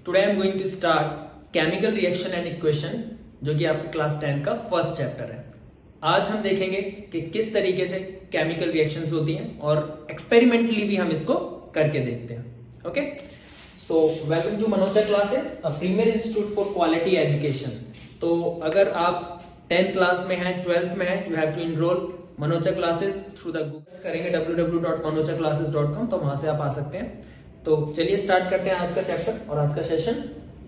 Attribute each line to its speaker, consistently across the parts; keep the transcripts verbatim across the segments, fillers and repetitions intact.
Speaker 1: Today I am going to start chemical reaction and equation, जो कि आपके class ten का फर्स्ट चैप्टर है। आज हम देखेंगे कि किस तरीके से केमिकल रिएक्शंस होती हैं और एक्सपेरिमेंटली भी हम इसको करके देखते हैं। Okay, so welcome to Manocha classes, a premier institute for quality education. तो अगर आप टेंथ क्लास में हैं, ट्वेल्थ में हैं, you have to enroll Manocha classes through the Google करेंगे W W W dot Manocha classes dot com, तो वहां से आप आ सकते हैं। तो चलिए स्टार्ट करते हैं आज का चैप्टर और आज का सेशन।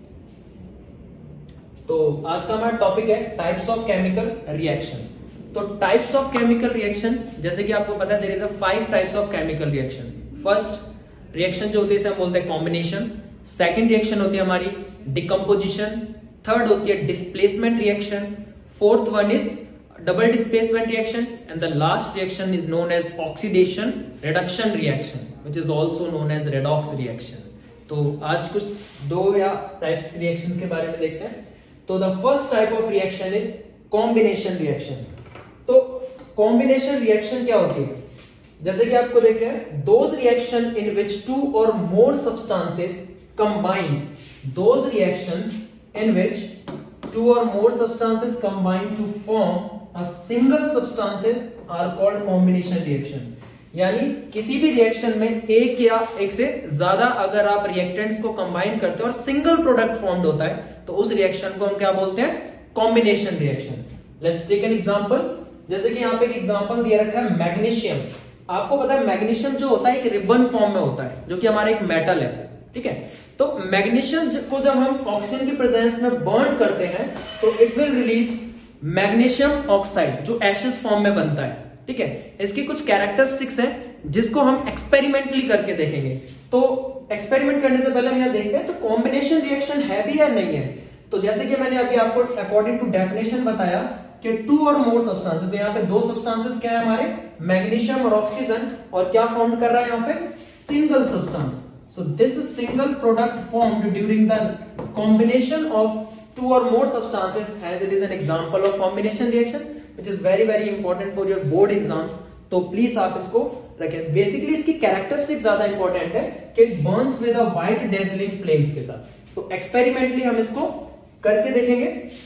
Speaker 1: तो आज का हमारा टॉपिक है टाइप्स ऑफ केमिकल रिएक्शंस। तो टाइप्स ऑफ केमिकल रिएक्शन, जैसे कि आपको पता है, there is a five types of chemical reaction. First reaction जो होती है इसे हम बोलते हैं कॉम्बिनेशन। सेकंड रिएक्शन होती है हमारी डिकम्पोजिशन। थर्ड होती है displacement reaction. Fourth one is double displacement reaction and the last reaction is known as oxidation reduction reaction, which is also known as redox reaction. तो आज कुछ दो या टाइप्स रिएक्शंस के बारे में देखते हैं। तो the first type of reaction is combination reaction. तो कॉम्बिनेशन रिएक्शन क्या होती है? जैसे कि आपको देख रहे हैं, those reaction in which two or more substances combines, those reactions in which two or more substances combine to form a single substances are called combination reaction। यानी किसी भी रिएक्शन में एक या एक से ज्यादा अगर आप रिएक्टेंट्स को कंबाइन करते हो और सिंगल प्रोडक्ट फॉर्म्ड होता है, तो उस रिएक्शन को हम क्या बोलते हैं? Combination reaction. Let's take an example. जैसे कि यहाँ पे एक एग्जांपल दिया रखा है मैग्नीशियम। आपको पता है मैग्नीशियम जो होता है एक रिबन फॉर्म में होता है, जो कि हमारा एक मेटल है, ठीक है। तो मैग्नीशियम को जब हम ऑक्सीजन की प्रेजेंस में बर्न करते हैं तो it will release magnesium oxide, जो एशेस फॉर्म में बनता है, ठीक है। इसकी कुछ कैरेक्टरिस्टिक्स हैं जिसको हम एक्सपेरिमेंटली करके देखेंगे। तो एक्सपेरिमेंट करने से पहले हम यह देखते हैं तो कॉम्बिनेशन रिएक्शन है भी या नहीं है। तो जैसे कि मैंने अभी आपको अकॉर्डिंग टू डेफिनेशन बताया कि टू और मोर सब्सटेंसेस, तो यहाँ पे दो सब्सटेंसेस क्या है हमारे, मैग्नीशियम और ऑक्सीजन, और क्या फॉर्म कर रहा है यहाँ पे? Single substance. So this is single product formed during the combination of two or more substances, as it is an example of combination reaction, which is very very important for your board exams. तो please आप इसको रखें। Basically इसकी characteristic ज्यादा important है कि it burns with a white dazzling flames के साथ। तो एक्सपेरिमेंटली हम इसको करके देखेंगे।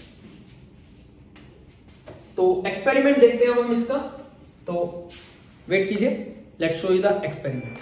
Speaker 1: तो एक्सपेरिमेंट देखते हैं हम इसका। तो वेट कीजिए, let's show you the experiment.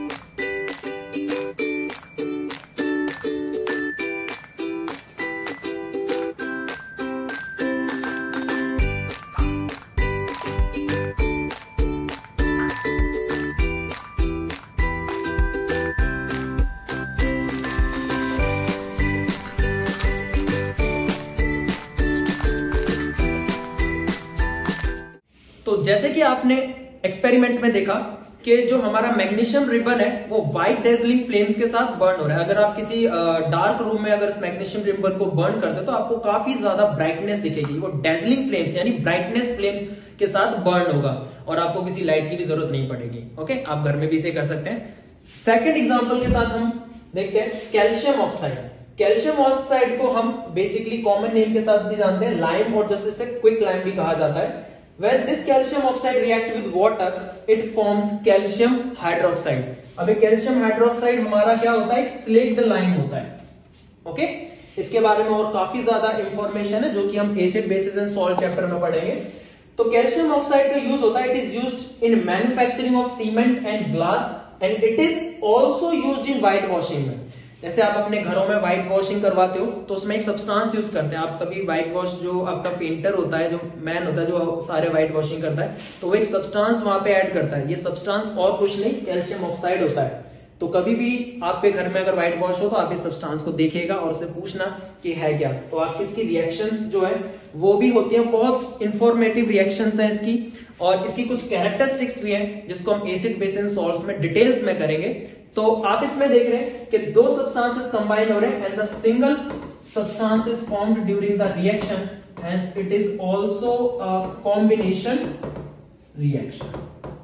Speaker 1: तो जैसे कि आपने एक्सपेरिमेंट में देखा कि जो हमारा मैग्नीशियम रिबन है वो व्हाइट डेजलिंग फ्लेम्स के साथ बर्न हो रहा है। अगर आप किसी डार्क रूम में अगर मैग्नीशियम रिबन को बर्न करते हो तो आपको काफी ज्यादा ब्राइटनेस दिखेगी। वो डेजलिंग फ्लेम्स यानी ब्राइटनेस फ्लेम्स के साथ बर्न होगा और आपको किसी लाइट की भी जरूरत नहीं पड़ेगी। ओके, आप घर में भी इसे कर सकते हैं। सेकेंड एग्जाम्पल के साथ हम देखते हैं कैल्शियम ऑक्साइड। कैल्शियम ऑक्साइड को हम बेसिकली कॉमन नेम के साथ भी जानते हैं, लाइम, और जैसे इसे क्विक लाइम भी कहा जाता है। When this calcium oxide react with water, it forms calcium hydroxide। अब कैल्शियम हाइड्रोक्साइड हमारा क्या होता है? एक स्लेक्ड लाइम होता है। ओके, इसके बारे में और काफी ज्यादा इंफॉर्मेशन है जो कि हम acid bases and salt chapter में पढ़ेंगे। तो कैल्शियम ऑक्साइड का यूज होता है, it is used in manufacturing of cement and glass and it is also used in white washing में। जैसे आप अपने घरों में व्हाइट वॉशिंग करवाते हो तो उसमें एक सब्सटेंस यूज करते हैं। आप कभी व्हाइट वॉश, जो आपका पेंटर होता है, जो मैन होता है जो सारे व्हाइट वॉशिंग करता है, तो वो एक सब्सटेंस वहां पे ऐड करता है। ये सब्सटेंस और कुछ नहीं, कैल्शियम ऑक्साइड होता है। तो कभी भी आपके घर में अगर व्हाइट वॉश हो तो आप इस सब्सटेंस को देखिएगा और उससे पूछना कि है क्या। तो आपकी इसकी रिएक्शंस जो है वो भी होती हैं, बहुत इंफॉर्मेटिव रिएक्शंस हैं इसकी, और इसकी कुछ कैरेक्टरिस्टिक्स भी हैं जिसको हम एसिड बेस एंड सॉल्ट्स में डिटेल्स में करेंगे। तो आप इसमें देख रहे हैं कि दो सब्सटेंसेस कंबाइन हो रहे हैं and the single substance is formed during the reaction, hence it is also a combination reaction.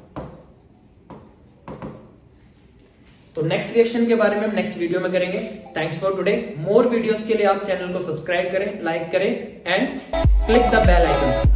Speaker 1: तो नेक्स्ट रिएक्शन के बारे में हम नेक्स्ट वीडियो में करेंगे। Thanks for today. More videos के लिए आप चैनल को सब्सक्राइब करें, लाइक करें and click the bell icon.